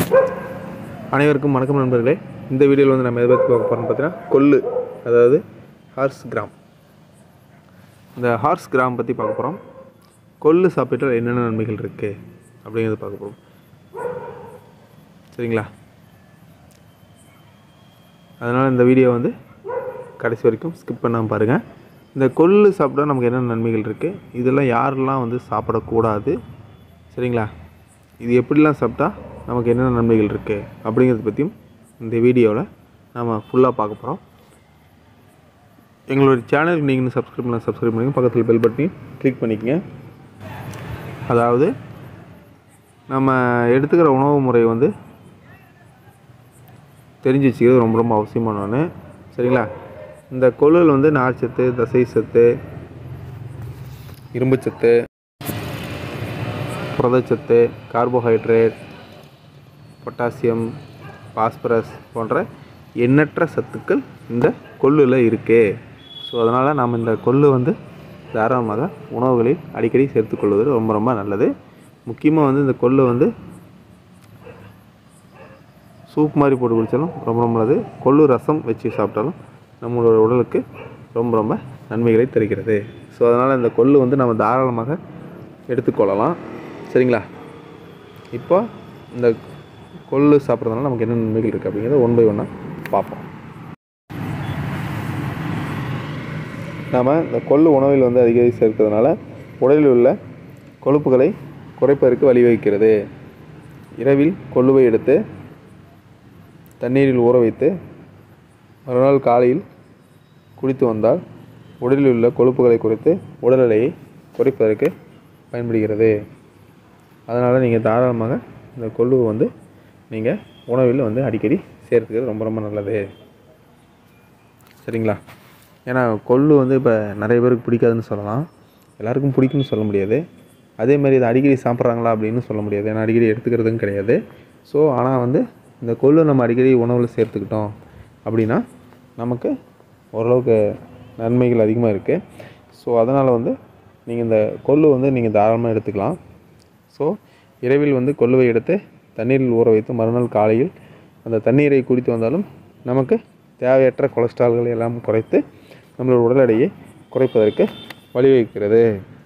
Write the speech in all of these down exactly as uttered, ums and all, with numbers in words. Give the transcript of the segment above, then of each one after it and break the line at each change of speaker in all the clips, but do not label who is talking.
அனைவருக்கும் வணக்கம் நண்பர்களே. இந்த வீடியோவில் வந்து நம்ம எதை பற்றி பார்க்க போகிறோம்னு பார்த்தீங்கன்னா கொள்ளு, அதாவது ஹார்ஸ் கிராம். இந்த ஹார்ஸ் கிராம் பற்றி பார்க்க போகிறோம். கொள்ளு சாப்பிட்டால் என்னென்ன நன்மைகள் இருக்குது அப்படிங்கிறத பார்க்க போகிறோம். சரிங்களா? அதனால் இந்த வீடியோ வந்து கடைசி வரைக்கும் ஸ்கிப் பண்ணாமல் பாருங்கள். இந்த கொள்ளு சாப்பிட்டா நமக்கு என்னென்ன நன்மைகள் இருக்குது, இதெல்லாம் யாரெல்லாம் வந்து சாப்பிடக்கூடாது, சரிங்களா, இது எப்படிலாம் சாப்பிட்டா நமக்கு என்னென்ன நன்மைகள் இருக்குது அப்படிங்கிறத பற்றியும் இந்த வீடியோவில் நம்ம ஃபுல்லாக பார்க்க போகிறோம். எங்களுடைய சேனலுக்கு நீங்கள் சப்ஸ்கிரைப் பண்ணலாம், சப்ஸ்கிரைப் பண்ணிங்க, பக்கத்தில் பெல் பட்டனையும் கிளிக் பண்ணிக்கங்க. அதாவது நம்ம எடுத்துக்கிற உணவு முறை வந்து தெரிஞ்சு வச்சுக்கிறது ரொம்ப ரொம்ப அவசியமான ஒன்று. சரிங்களா? இந்த கொள்ளுல வந்து நார்ச்சத்து, தசை சத்து, இரும்புச்சத்து, புரதச்சத்து, கார்போஹைட்ரேட், பொட்டாசியம், பாஸ்பரஸ் போன்ற எண்ணற்ற சத்துக்கள் இந்த கொள்ளில் இருக்குது. ஸோ அதனால் நாம் இந்த கொள்ளு வந்து தாராளமாக உணவுகளில் அடிக்கடி சேர்த்துக்கொள்வது ரொம்ப ரொம்ப நல்லது. முக்கியமாக வந்து இந்த கொள்ளு வந்து சூப் மாதிரி போட்டு குடித்தாலும் ரொம்ப ரொம்ப நல்லது. கொள்ளு ரசம் வச்சு சாப்பிட்டாலும் நம்மளோட உடலுக்கு ரொம்ப ரொம்ப நன்மைகளை தருகிறது. ஸோ அதனால் இந்த கொள்ளு வந்து நம்ம தாராளமாக எடுத்துக்கொள்ளலாம். சரிங்களா? இப்போ இந்த கொள்ளு சாப்பிட்றதுனால நமக்கு என்ன நன்மைகள் இருக்குது அப்படிங்கிறத ஒன் பை ஒன்னாக பார்ப்போம். நாம் இந்த கொள்ளு உணவில் வந்து அதிகமாக சேர்க்கிறதுனால உடலில் உள்ள கொழுப்புகளை குறைப்பதற்கு வழிவகுக்கிறது. இரவில் கொள்ளுவை எடுத்து தண்ணீரில் ஊற வைத்து மறுநாள் காலையில் குடித்து வந்தால் உடலில் உள்ள கொழுப்புகளை குறைத்து உடல் எடையை குறைப்பதற்கு பயன்படுகிறது. அதனால் நீங்கள் தாராளமாக இந்த கொள்ளுவை வந்து நீங்கள் உணவில் வந்து அடிக்கடி சேர்த்துக்கிறது ரொம்ப ரொம்ப நல்லது. சரிங்களா? ஏன்னா கொள்ளு வந்து இப்போ நிறைய பேருக்கு பிடிக்காதுன்னு சொல்லலாம், எல்லாருக்கும் பிடிக்கும்னு சொல்ல முடியாது. அதேமாதிரி இதை அடிக்கடி சாப்பிட்றாங்களா அப்படின்னு சொல்ல முடியாது, ஏன்னா அடிக்கடி எடுத்துக்கிறதும் கிடையாது. ஸோ ஆனால் வந்து இந்த கொள்ளு நம்ம அடிக்கடி உணவில் சேர்த்துக்கிட்டோம் அப்படின்னா நமக்கு ஓரளவுக்கு நன்மைகள் அதிகமாக இருக்குது. ஸோ அதனால் வந்து நீங்கள் இந்த கொள்ளு வந்து நீங்கள் தாராளமாக எடுத்துக்கலாம். ஸோ இரவில் வந்து கொள்ளுவை எடுத்து தண்ணீரில் ஊற வைத்து மறுநாள் காலையில் அந்த தண்ணீரை குடித்து வந்தாலும் நமக்கு தேவையற்ற கொலஸ்ட்ரால்களை எல்லாம் குறைத்து நம்மளோட உடல் எடையை குறைப்பதற்கு வழிவகுக்கிறது.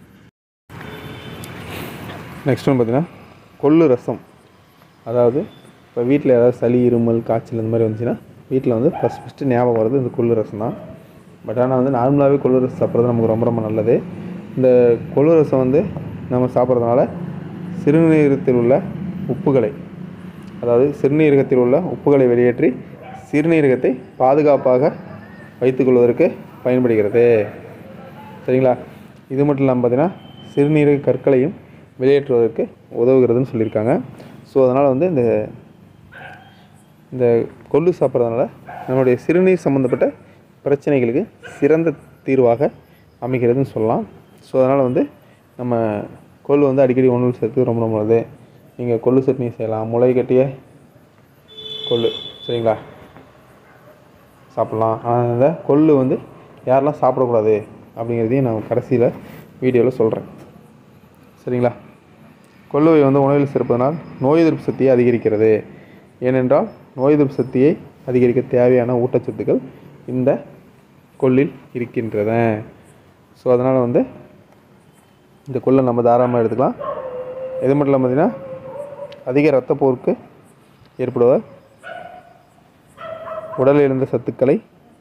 நெக்ஸ்ட் ஒன்று பார்த்திங்கன்னா கொள்ளு ரசம். அதாவது இப்போ வீட்டில் ஏதாவது சளி, இருமல், காய்ச்சல் இந்த மாதிரி வந்துச்சுன்னா வீட்டில் வந்து ஃபஸ்ட் ஃபஸ்ட்டு ஞாபகம் வருது இந்த கொள்ளு ரசம் தான். பட் ஆனால் வந்து நார்மலாகவே கொள்ளு ரசம் சாப்பிட்றது நமக்கு ரொம்ப ரொம்ப நல்லது. இந்த கொள்ளு ரசம் வந்து நம்ம சாப்பிட்றதுனால சிறுநீரகத்தில் உள்ள உப்புகளை, அதாவது சிறுநீரகத்தில் உள்ள உப்புகளை வெளியேற்றி சிறுநீரகத்தை பாதுகாப்பாக வைத்துக்கொள்வதற்கு பயன்படுகிறது. சரிங்களா? இது மட்டும் இல்லாமல் பார்த்திங்கன்னா சிறுநீரக கற்களையும் வெளியேற்றுவதற்கு உதவுகிறதுன்னு சொல்லியிருக்காங்க. ஸோ அதனால் வந்து இந்த இந்த கொள்ளு சாப்பிட்றதுனால நம்மளுடைய சிறுநீர் சம்மந்தப்பட்ட பிரச்சனைகளுக்கு சிறந்த தீர்வாக அமைகிறதுன்னு சொல்லலாம். ஸோ அதனால் வந்து நம்ம கொள்ளு வந்து அடிக்கடி உணவில் சேர்த்து ரொம்ப ரொம்ப நல்லது. நீங்கள் கொள்ளு சட்னி செய்யலாம், முளை கட்டிய கொள்ளு, சரிங்களா, சாப்பிட்லாம். ஆனால் இந்த கொள்ளு வந்து யாரெல்லாம் சாப்பிடக்கூடாது அப்படிங்கிறதையும் நான் கடைசியில் வீடியோவில் சொல்கிறேன். சரிங்களா? கொள்ளுவை வந்து உணவில் சேர்ப்பதனால் நோய் எதிர்ப்பு சக்தியை அதிகரிக்கிறது. ஏனென்றால் நோய் எதிர்ப்பு சக்தியை அதிகரிக்க தேவையான ஊட்டச்சத்துக்கள் இந்த கொள்ளில் இருக்கின்றன. ஸோ அதனால் வந்து இந்த கொள்ளை நம்ம தாராளமாக எடுத்துக்கலாம். இது மட்டும் இல்லாமல் பார்த்திங்கன்னா அதிக இரத்தப்போக்கு ஏற்படுவதால் உடலில் இருந்த சத்துக்களை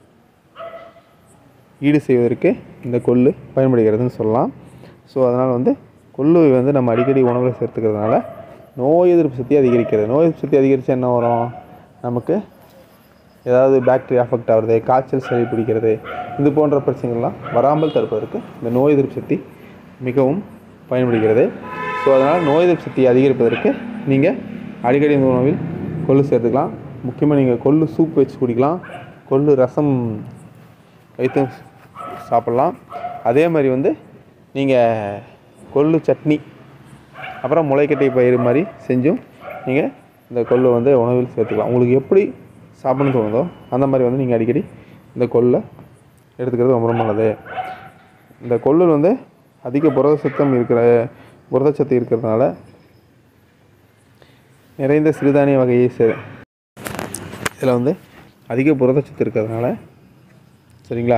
ஈடு செய்வதற்கு இந்த கொள்ளு பயன்படுகிறதுன்னு சொல்லலாம். ஸோ அதனால் வந்து கொள்ளுவை வந்து நம்ம அடிக்கடி உணவில் சேர்த்துக்கிறதுனால நோய் எதிர்ப்பு சக்தி அதிகரிக்கிறது. நோய் எதிர்ப்பு சக்தி அதிகரித்தா என்ன வரும், நமக்கு ஏதாவது பாக்டீரியா அஃபெக்ட் ஆகிறது, காய்ச்சல், சளி பிடிக்கிறது, இது போன்ற பிரச்சனைகள்லாம் வராமல் தடுப்பதற்கு இந்த நோய் எதிர்ப்பு சக்தி மிகவும் பயன்படுகிறது. ஸோ அதனால் நோய் எதிர்ப்பு சக்தியை அதிகரிப்பதற்கு நீங்கள் அடிக்கடி இந்த உணவில் கொள்ளு சேர்த்துக்கலாம். முக்கியமாக நீங்கள் கொள்ளு சூப் வச்சு குடிக்கலாம், கொள்ளு ரசம் வைத்து சாப்பிட்லாம். அதே மாதிரி வந்து நீங்கள் கொள்ளு சட்னி, அப்புறம் முளைக்கட்டை பயிறு மாதிரி செஞ்சும் நீங்கள் இந்த கொள்ளு வந்து உணவில் சேர்த்துக்கலாம். உங்களுக்கு எப்படி சாப்பிடணும்னு தோணுதோ அந்த மாதிரி வந்து நீங்கள் அடிக்கடி இந்த கொள்ளை எடுத்துக்கிறது ரொம்ப ரொம்ப நல்லது. இந்த கொள்ளில் வந்து அதிக புரதச்சத்தம் இருக்கிற புரதச்சத்து இருக்கிறதுனால நிறைந்த சிறுதானிய வகையை சே இதில் வந்து அதிக புரதச்சத்து இருக்கிறதுனால சரிங்களா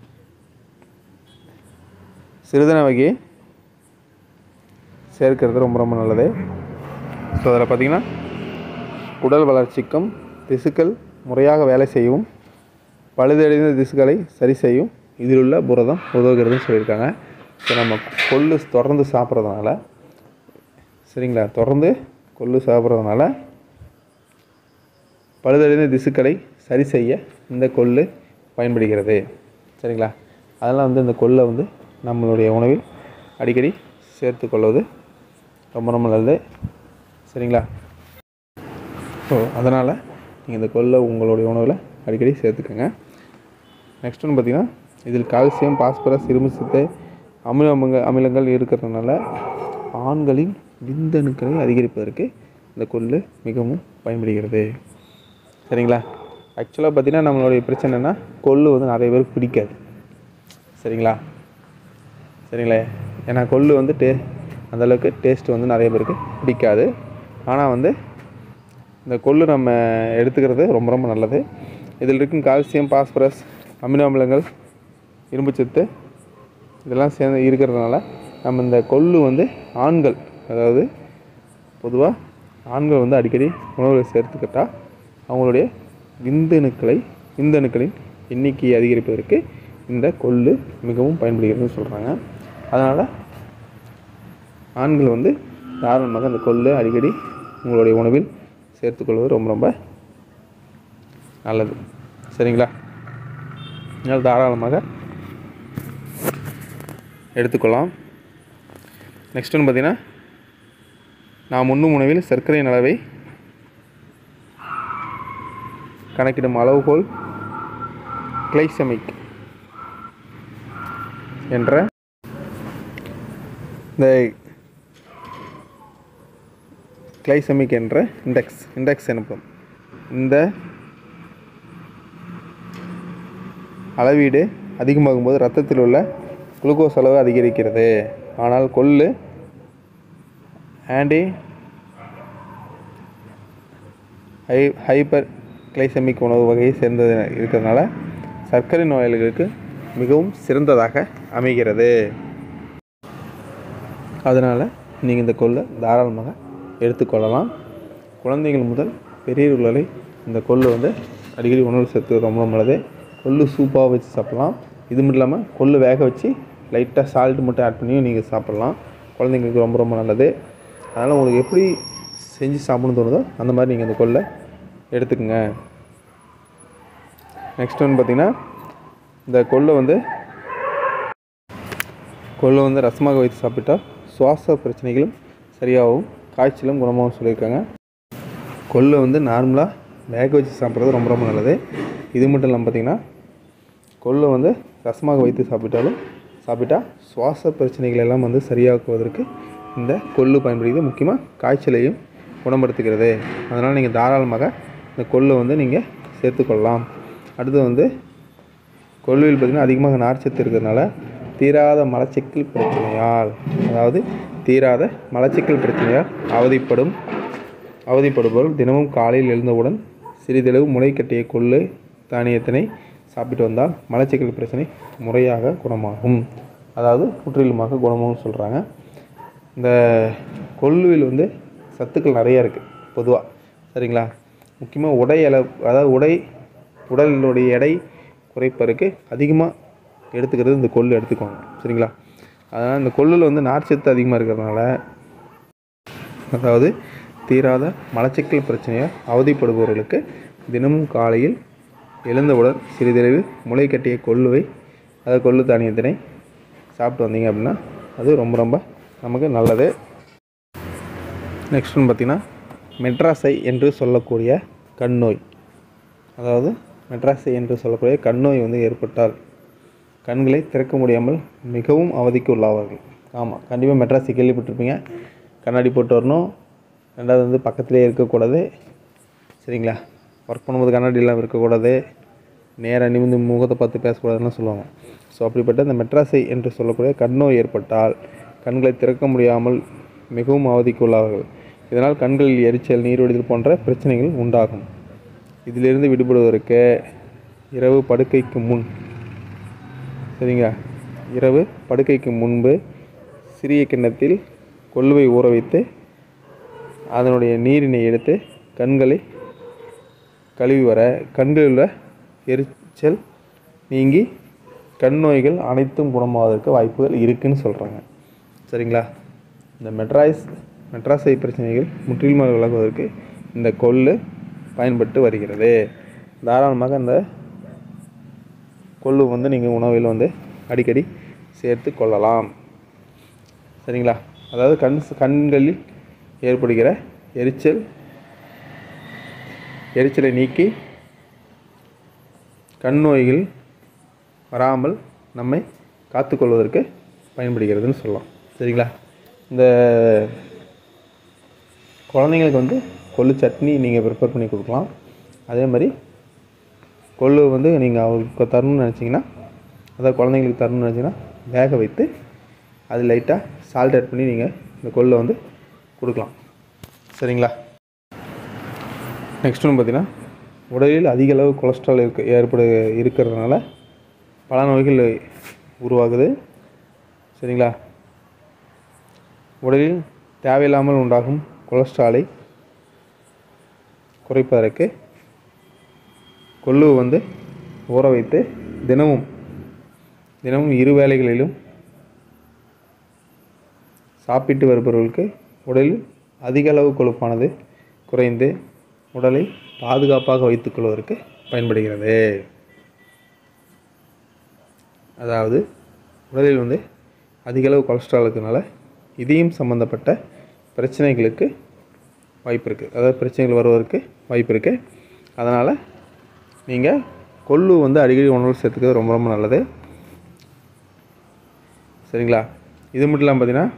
சிறுதானிய வகையை சேர்க்கிறது ரொம்ப ரொம்ப நல்லது. ஸோ அதில் பார்த்திங்கன்னா உடல் வளர்ச்சிக்கும் திசுக்கள் முறையாக வேலை செய்யவும் பழுதடைந்த திசுக்களை சரி செய்யும் இதில் உள்ள புரதம் உதவுகிறதுன்னு சொல்லியிருக்காங்க. ஸோ நம்ம கொள்ளு தொடர்ந்து சாப்பிட்றதுனால சரிங்களா தொடர்ந்து கொள்ளு சாப்பிட்றதுனால பழுதடைந்த திசுக்களை சரி செய்ய இந்த கொள்ளு பயன்படுகிறது சரிங்களா. அதெல்லாம் வந்து இந்த கொள்ளை வந்து நம்மளுடைய உணவில் அடிக்கடி சேர்த்து கொள்வது ரொம்ப ரொம்ப நல்லது சரிங்களா. ஸோ அதனால் நீங்கள் இந்த கொள்ளை உங்களுடைய உணவில் அடிக்கடி சேர்த்துக்கோங்க. நெக்ஸ்ட் ஒன்று பார்த்திங்கன்னா இதில் கால்சியம் பாஸ்பரஸ் இரும்பு சத்து அமில அமில அமிலங்கள் இருக்கிறதுனால ஆண்களின் விந்தணுக்களை அதிகரிப்பதற்கு இந்த கொள்ளு மிகவும் பயன்படுகிறது சரிங்களா. ஆக்சுவலாக பார்த்திங்கன்னா நம்மளுடைய பிரச்சனைனா கொள்ளு வந்து நிறைய பேருக்கு பிடிக்காது சரிங்களா சரிங்களா ஏன்னா கொள்ளு வந்து டே அந்தளவுக்கு டேஸ்ட்டு வந்து நிறைய பேருக்கு பிடிக்காது. ஆனால் வந்து இந்த கொள்ளு நம்ம எடுத்துக்கிறது ரொம்ப ரொம்ப நல்லது. இதில் இருக்கும் கால்சியம் பாஸ்பரஸ் அமினோ அமிலங்கள் இரும்புச்சத்து இதெல்லாம் சேர்ந்து இருக்கிறதுனால நம்ம இந்த கொள்ளு வந்து ஆண்கள் அதாவது பொதுவாக ஆண்கள் வந்து அடிக்கடி உணவில் சேர்த்துக்கிட்டால் அவங்களுடைய விந்தணுக்களை விந்தணுக்களின் எண்ணிக்கையை அதிகரிப்பதற்கு இந்த கொள்ளு மிகவும் பயன்படுகிறதுன்னு சொல்கிறாங்க. அதனால் ஆண்கள் வந்து தாராளமாக இந்த கொள்ளு அடிக்கடி உங்களுடைய உணவில் சேர்த்துக்கொள்வது ரொம்ப ரொம்ப நல்லது சரிங்களா. அதனால் தாராளமாக எடுத்துக்கொள்ளலாம். நெக்ஸ்ட் ஒன்று பார்த்திங்கன்னா நாம் உண்ணும் உணவில் சர்க்கரையின் அளவை கணக்கிடும் அளவுகோல் கிளைசெமிக் என்ற இந்த கிளைசெமிக் என்ற இண்டெக்ஸ் இண்டெக்ஸ் எனப்படும் இந்த அளவீடு அதிகமாகும்போது இரத்தத்தில் உள்ள குளுக்கோஸ் அளவு அதிகரிக்கிறது. ஆனால் கொள்ளு ஆன்டி ஹை ஹைப்பர் கிளைசெமிக் உணவு வகையை சேர்ந்தது இருக்கிறதுனால சர்க்கரை நோயாளிகளுக்கு மிகவும் சிறந்ததாக அமைகிறது. அதனால் நீங்கள் இந்த கொள்ளை தாராளமாக எடுத்துக்கொள்ளலாம். குழந்தைகள் முதல் பெரியவர்கள் வரை இந்த கொள்ளு வந்து அடிக்கடி உணவு சேர்த்து ரொம்ப நல்லது. கொள்ளு சூப்பாக வச்சு சாப்பிட்லாம். இது மட்டும் இல்லாமல் கொள்ளு வேக வச்சு லைட்டாக சால்ட் மட்டும் ஆட் பண்ணியும் நீங்கள் சாப்பிட்லாம். குழந்தைங்களுக்கு ரொம்ப ரொம்ப நல்லது. அதனால் உங்களுக்கு எப்படி செஞ்சு சாப்பிடணும்னு தோணுதோ அந்த மாதிரி நீங்கள் இந்த கொள்ளை எடுத்துக்கோங்க. நெக்ஸ்ட் ஒன்று பார்த்திங்கன்னா இந்த கொள்ளை வந்து கொள்ளை வந்து ரசமாக வைத்து சாப்பிட்டால் சுவாச பிரச்சனைகளும் சரியாகவும் காய்ச்சலும் குணமாகவும் சொல்லியிருக்காங்க. கொள்ளை வந்து நார்மலாக வேக வச்சு சாப்பிட்றது ரொம்ப ரொம்ப நல்லது. இது மட்டும் இல்லாமல் பார்த்திங்கன்னா கொள்ளை வந்து ரசமாக வைத்து சாப்பிட்டாலும் சாப்பிட்டா சுவாச பிரச்சனைகள் எல்லாம் வந்து சரியாக்குவதற்கு இந்த கொள்ளு பயன்படுகிறது. முக்கியமாக காய்ச்சலையும் குணப்படுத்துகிறது. அதனால் நீங்கள் தாராளமாக இந்த கொள்ளை வந்து நீங்கள் சேர்த்துக்கொள்ளலாம். அடுத்து வந்து கொள்ளுவில் பார்த்திங்கன்னா அதிகமாக நார்ச்சத்து இருக்கிறதுனால தீராத மலச்சிக்கல் பிரச்சனையால் அதாவது தீராத மலச்சிக்கல் பிரச்சனையால் அவதிப்படும் அவதிப்படுபவர்கள் தினமும் காலையில் எழுந்தவுடன் சிறிதளவு முளை கட்டிய கொள்ளு தானியத்தினை சாப்பிட்டு வந்தால் மலச்சிக்கல் பிரச்சனை முறையாக குணமாகும். அதாவது முற்றிலுமாக குணமாகும் சொல்கிறாங்க. இந்த கொள்ளுவில் வந்து சத்துக்கள் நிறையா இருக்குது பொதுவாக சரிங்களா. முக்கியமாக உடை அளவு அதாவது உடை உடலுடைய எடை குறைப்பதற்கு அதிகமாக எடுத்துக்கிறது இந்த கொள்ளு எடுத்துக்கோங்க சரிங்களா. அதனால் இந்த கொள்ளில் வந்து நார்ச்சத்து அதிகமாக இருக்கிறதுனால அதாவது தீராத மலச்சிக்கல் பிரச்சனையால் அவதிப்படுபவர்களுக்கு தினமும் காலையில் எழுந்தவுடன் சிறிதளவு முளை கட்டிய கொள்ளுவை அதாவது கொள்ளு தானியத்தினை சாப்பிட்டு வந்தீங்க அப்படின்னா அது ரொம்ப ரொம்ப நமக்கு நல்லது. நெக்ஸ்ட் ஒன்று பார்த்திங்கன்னா மெட்ராஸை என்று சொல்லக்கூடிய கண் நோய் அதாவது மெட்ராஸை என்று சொல்லக்கூடிய கண் நோய் வந்து ஏற்பட்டால் கண்களை திறக்க முடியாமல் மிகவும் அவதிக்கு உள்ளாவார்கள். ஆமாம், கண்டிப்பாக மெட்ராஸை கேள்விப்பட்டிருப்பீங்க. கண்ணாடி போட்டு வரணும். ரெண்டாவது வந்து பக்கத்திலே இருக்கக்கூடாது சரிங்களா. ஒர்க் பண்ணும்போது கண்ணாடி எல்லாம் இருக்கக்கூடாது. நேராக நிமிந்து முகத்தை பார்த்து பேசக்கூடாதுன்னு சொல்லுவாங்க. ஸோ அப்படிப்பட்ட இந்த மெட்ராஸை என்று சொல்லக்கூடிய கண் நோய் ஏற்பட்டால் கண்களை திறக்க முடியாமல் மிகவும் அவதிக்கு உள்ளாவார்கள். இதனால் கண்களில் எரிச்சல், நீர்வடிதல் போன்ற பிரச்சனைகள் உண்டாகும். இதிலிருந்து விடுபடுவதற்கு இரவு படுக்கைக்கு முன் சரிங்களா இரவு படுக்கைக்கு முன்பு சிறிய கிண்ணத்தில் கொள்ளுவை ஊற வைத்து அதனுடைய நீரினை எடுத்து கண்களை கழுவி வர கண்களில் உள்ள எரிச்சல் நீங்கி கண் நோய்கள் அனைத்தும் குணமாவதற்கு வாய்ப்புகள் இருக்குதுன்னு சொல்கிறாங்க. சரிங்களா. இந்த மெட்ராஸ் மெட்ராஸை பிரச்சனைகள் முற்றிலுமாக விலகுவதற்கு இந்த கொள்ளு பயன்பட்டு வருகிறது. தாராளமாக இந்த கொள்ளு வந்து நீங்கள் உணவில் வந்து அடிக்கடி சேர்த்து கொள்ளலாம். சரிங்களா. அதாவது கண் கண்களில் ஏற்படுகிற எரிச்சல் எரிச்சலை நீக்கி கண் நோய்கள் வராமல் நம்மை காத்துக்கொள்வதற்கு பயன்படுகிறதுன்னு சொல்லலாம். சரிங்களா. இந்த குழந்தைங்களுக்கு வந்து கொள்ளு சட்னி நீங்கள் ப்ரிப்பேர் பண்ணி கொடுக்கலாம். அதே மாதிரி கொள்ளு வந்து நீங்கள் அவங்களுக்கு தரணும்னு நினச்சிங்கன்னா, அதாவது குழந்தைங்களுக்கு தரணும்னு நினச்சிங்கன்னா வேக வைத்து அது லைட்டாக சால்ட் ஆட் பண்ணி நீங்கள் இந்த கொள்ளை வந்து கொடுக்கலாம். சரிங்களா. நெக்ஸ்ட் ஒன்று பார்த்தீங்கன்னா, உடலில் அதிக அளவு கொலஸ்ட்ரால் இருக்க ஏற்படு இருக்கிறதுனால பல நோய்கள் உருவாகுது. சரிங்களா. உடலில் தேவையில்லாமல் உண்டாகும் கொலஸ்ட்ராலை குறைப்பதற்கு கொள்ளு வந்து ஊற வைத்து தினமும் தினமும் இரு வேளைகளிலும் சாப்பிட்டு வருபவர்களுக்கு உடலில் அதிக அளவு கொழுப்பானது குறைந்து உடலை பாதுகாப்பாக வைத்துக்கொள்வதற்கு பயன்படுகிறது. அதாவது உடலில் வந்து அதிக அளவு கொலஸ்ட்ரால் இருக்கிறதுனால இதயம் சம்பந்தப்பட்ட பிரச்சனைகளுக்கு வாய்ப்பு இருக்குது. அதாவது பிரச்சனைகள் வருவதற்கு வாய்ப்பு இருக்குது. அதனால் நீங்கள் கொள்ளு வந்து அடிக்கடி உணவு சேர்த்துக்கிறது ரொம்ப ரொம்ப நல்லது. சரிங்களா. இது மட்டும் இல்லாமல் பார்த்தீங்கன்னா,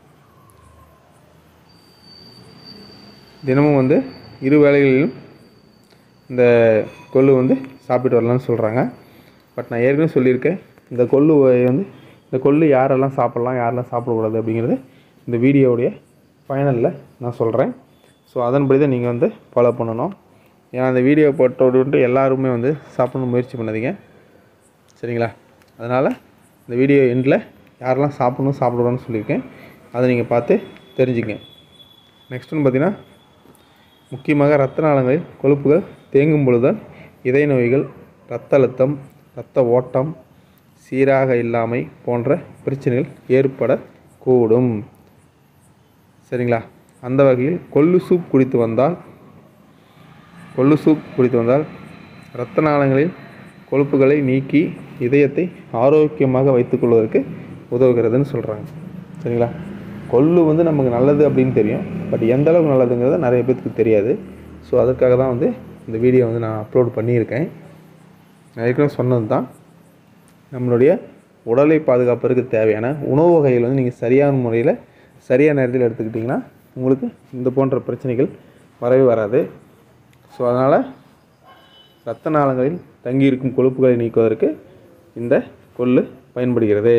தினமும் வந்து இரு வேளைகளிலும் இந்த கொள்ளு வந்து சாப்பிட்டு வரலான்னு சொல்கிறாங்க. பட் நான் ஏற்கனவே சொல்லியிருக்கேன், இந்த கொள்ளு வந்து இந்த கொள்ளு யாரெல்லாம் சாப்பிட்லாம் யாரெல்லாம் சாப்பிடக்கூடாது அப்படிங்கிறது இந்த வீடியோவுடைய ஃபைனலில் நான் சொல்கிறேன். ஸோ அதன்படி தான் நீங்கள் வந்து ஃபாலோ பண்ணணும். ஏன்னா அந்த வீடியோ போட்டோடு எல்லாருமே வந்து சாப்பிடணும் முயற்சி பண்ணாதீங்க. சரிங்களா. அதனால் இந்த வீடியோ எண்டில் யாரெல்லாம் சாப்பிடணும் சாப்பிடக்கூடாதுன்னு சொல்லியிருக்கேன், அதை நீங்கள் பார்த்து தெரிஞ்சுங்க. நெக்ஸ்ட் ஒன்று பார்த்தீங்கன்னா, முக்கியமாக இரத்த நாளங்களில் கொழுப்புகள் தேங்கும் பொழுதுதான் இதய நோய்கள், இரத்த அழுத்தம், இரத்த ஓட்டம் சீராக இல்லாமை போன்ற பிரச்சனைகள் ஏற்படக்கூடும். சரிங்களா. அந்த வகையில் கொள்ளு சூப் குடித்து வந்தால் கொள்ளு சூப் குடித்து வந்தால் இரத்த நாளங்களில் கொழுப்புகளை நீக்கி இதயத்தை ஆரோக்கியமாக வைத்துக்கொள்வதற்கு உதவுகிறதுன்னு சொல்கிறாங்க. சரிங்களா. கொள்ளு வந்து நமக்கு நல்லது அப்படின்னு தெரியும், பட் எந்த அளவுக்கு நல்லதுங்கிறது நிறைய பேருக்கு தெரியாது. ஸோ அதற்காக தான் வந்து இந்த வீடியோ வந்து நான் அப்லோட் பண்ணியிருக்கேன். நான் ஏற்கனவே சொன்னது தான், நம்மளுடைய உடலை பாதுகாப்பதற்கு தேவையான உணவு வகைகள் வந்து நீங்கள் சரியான முறையில் சரியான நேரத்தில் எடுத்துக்கிட்டிங்கன்னா உங்களுக்கு இந்த போன்ற பிரச்சனைகள் வரவே வராது. ஸோ அதனால் இரத்த நாளங்களில் தங்கியிருக்கும் கொழுப்புகளை நீக்குவதற்கு இந்த கொள்ளு பயன்படுகிறது.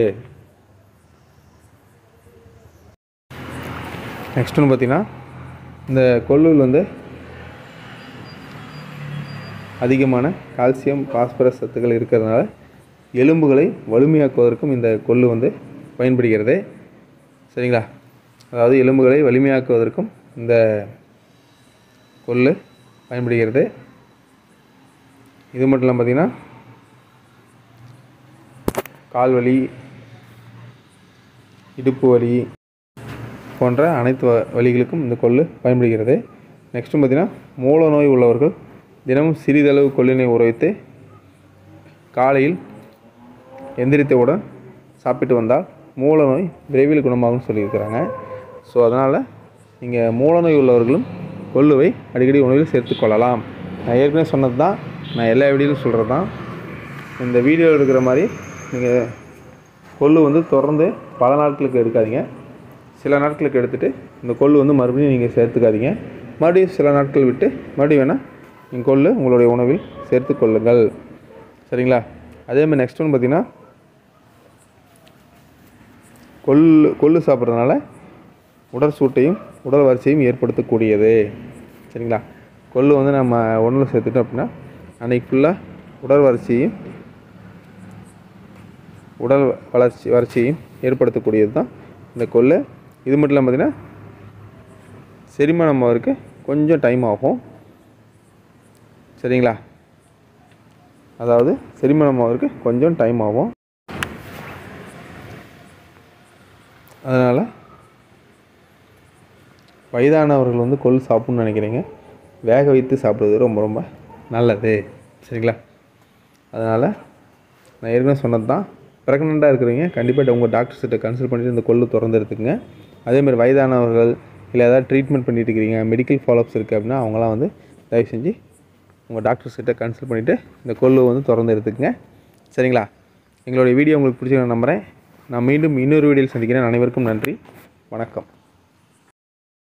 நெக்ஸ்ட் ஒன்று பார்த்திங்கன்னா, இந்த கொள்ளுவில் வந்து அதிகமான கால்சியம், பாஸ்பரஸ் சத்துக்கள் இருக்கிறதுனால எலும்புகளை வலிமையாக்குவதற்கும் இந்த கொள்ளு வந்து பயன்படுகிறது. சரிங்களா. அதாவது எலும்புகளை வலிமையாக்குவதற்கும் இந்த கொள்ளு பயன்படுகிறது. இது மட்டும் இல்லாமல் பார்த்திங்கன்னா, கால்வலி, இடுப்பு வலி போன்ற அனைத்து வலிகளுக்கும் இந்த கொள்ளு பயன்படுகிறது. நெக்ஸ்ட்டு பார்த்திங்கன்னா, மூல நோய் உள்ளவர்கள் தினமும் சிறிதளவு கொள்ளினை ஊற வைத்து காலையில் எந்திரித்தவுடன் சாப்பிட்டு வந்தால் மூல நோய் விரைவில் குணமாகும்னு சொல்லியிருக்கிறாங்க. ஸோ அதனால் நீங்கள் மூல நோய் உள்ளவர்களும் கொள்ளுவை அடிக்கடி உணவில் சேர்த்துக்கொள்ளலாம். நான் ஏற்கனவே சொன்னது தான், நான் எல்லா வீடியோவிலும் சொல்கிறது தான். இந்த வீடியோவில் இருக்கிற மாதிரி நீங்கள் கொள்ளு வந்து தொடர்ந்து பல நாட்களுக்கு எடுக்காதீங்க. சில நாட்களுக்கு எடுத்துகிட்டு இந்த கொள்ளு வந்து மறுபடியும் நீங்கள் சேர்த்துக்காதீங்க. மறுபடியும் சில நாட்கள் விட்டு மறுபடியும் வேணால் நீங்கள் கொள்ளு உங்களுடைய உணவில் சேர்த்து கொள்ளுங்கள். சரிங்களா. அதேமாதிரி நெக்ஸ்ட் ஒன்று பார்த்திங்கன்னா, கொள்ளு கொள்ளு சாப்பிட்றதுனால உடல் சூட்டையும் உடல் வரிசையும் ஏற்படுத்தக்கூடியது. சரிங்களா? கொள்ளு வந்து நம்ம உணவில் சேர்த்துட்டோம் அப்படின்னா அன்றைக்கி ஃபுல்லாக உடல் வரிசையும் உடல் வளர்ச்சி வளர்ச்சியையும் ஏற்படுத்தக்கூடியது தான் இந்த கொள்ளு. இது மட்டும் இல்லாமல் பார்த்திங்கன்னா செரிமானம் ஆகிறதுக்கு கொஞ்சம் டைம் ஆகும். சரிங்களா? அதாவது செரிமானம் ஆகிறதுக்கு கொஞ்சம் டைம் ஆகும். அதனால் வயதானவர்கள் வந்து கொள்ளு சாப்பிட்ணுன்னு நினைக்கிறீங்க, வேக வைத்து சாப்பிட்றது ரொம்ப ரொம்ப நல்லது. சரிங்களா? அதனால் நான் ஏற்கனவே சொன்னது தான், ப்ரெக்னெண்ட்டாக இருக்கிறவங்க கண்டிப்பாக உங்கள் டாக்டர்ஸ்கிட்ட கன்சல்ட் பண்ணிவிட்டு இந்த கொள்ளு திறந்து எடுத்துக்கங்க. அதேமாதிரி வயதானவர்கள் இல்லை ஏதாவது ட்ரீட்மெண்ட் பண்ணிட்டு இருக்கிறீங்க, மெடிக்கல் ஃபாலோஅப்ஸ் இருக்குது அப்படின்னா அவங்களாம் வந்து தயவு செஞ்சு உங்கள் டாக்டர்ஸ்கிட்ட கன்சல்ட் பண்ணிவிட்டு இந்த கொள்ளு வந்து திறந்து எடுத்துக்கங்க. சரிங்களா? எங்களுடைய வீடியோ உங்களுக்கு பிடிச்சி நான் நம்புகிறேன். நான் மீண்டும் இன்னொரு வீடியோவில் சந்திக்கிறேன். அனைவருக்கும் நன்றி, வணக்கம்.